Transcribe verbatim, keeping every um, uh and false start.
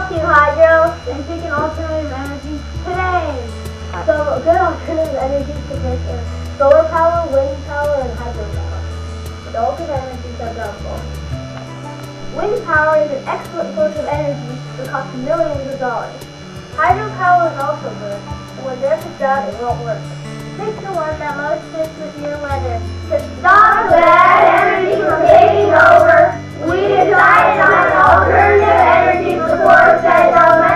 brought to you hydro and picking alternative energy today. So good alternative energies to pick are solar power, wind power, and hydropower. The alternate energies are available. Wind power is an excellent source of energy that costs millions of dollars. Hydropower is also good, but when there's a drought, it won't work. Pick the one that most fits with your weather. To stop bad energy from taking over, we decided on an alternative energy before it said